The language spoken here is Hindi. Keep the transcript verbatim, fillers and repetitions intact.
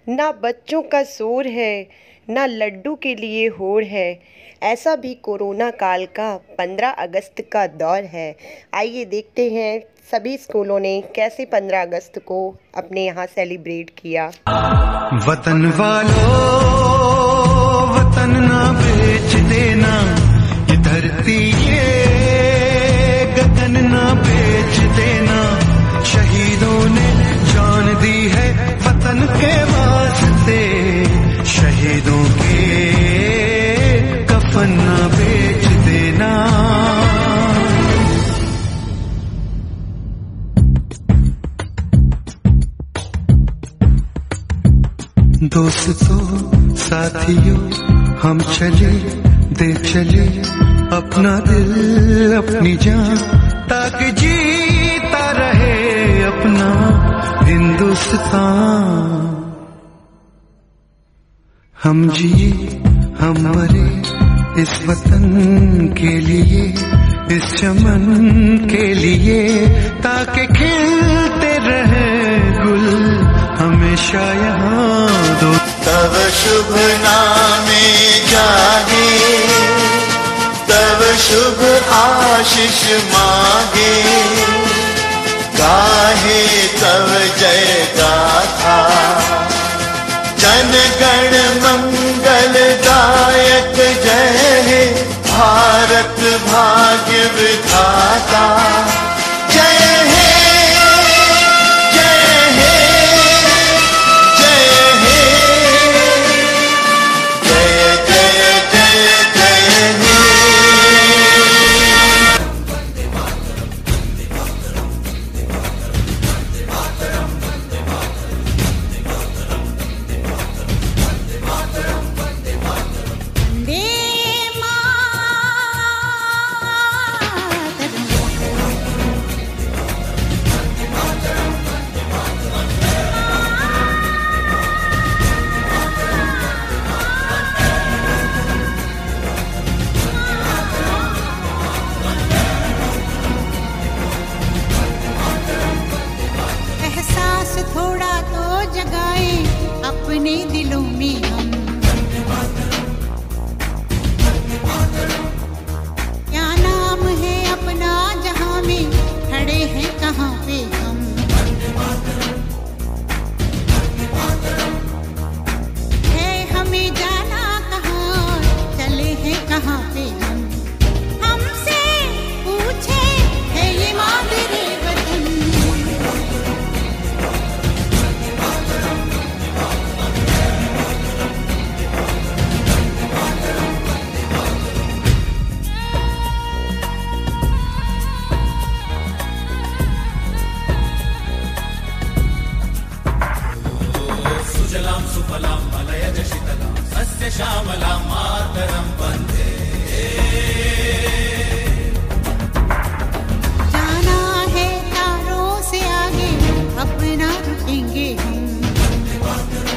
ना बच्चों का शोर है, ना लड्डू के लिए होड़ है। ऐसा भी कोरोना काल का पंद्रह अगस्त का दौर है। आइए देखते हैं सभी स्कूलों ने कैसे पंद्रह अगस्त को अपने यहाँ सेलिब्रेट किया। वतन वालों, वतन ना बेच देना, ये धरती ये गगन ना बेच देना। शहीदों ने जान दी है वतन के वास्ते, शहीदों के कफन ना बेच देना। दोस्तों साथियों हम चले दे चले अपना दिल अपनी जान, ताकि जीता रहे अपना हिंदुस्तान। हम जिए हम मरे इस वतन के लिए, इस चमन के लिए, ताकि खिलते रहे गुल हमेशा यहाँ दो। तव शुभ नामे जागे, तव शुभ आशीष मांगे, गाहे तव जय गाथा। जन गण मंगल दायक जय हे, भारत भाग्य विधाता। जय हे जय हे जय हे, जय जय जय जय हे। थोड़ा तो जगाए अपने दिलों में हम, क्या नाम है अपना जहां में, खड़े हैं कहाँ पे हम। है हमें जाना कहाँ, चले हैं कहाँ पे हम। हमसे पूछे है ये मादरे वतन, सुजलां सुफलां मलयज शीतलां सस्य श्यामलां मातरं वन्दे। जाना है तारों से आगे, अपना रुकेंगे हम।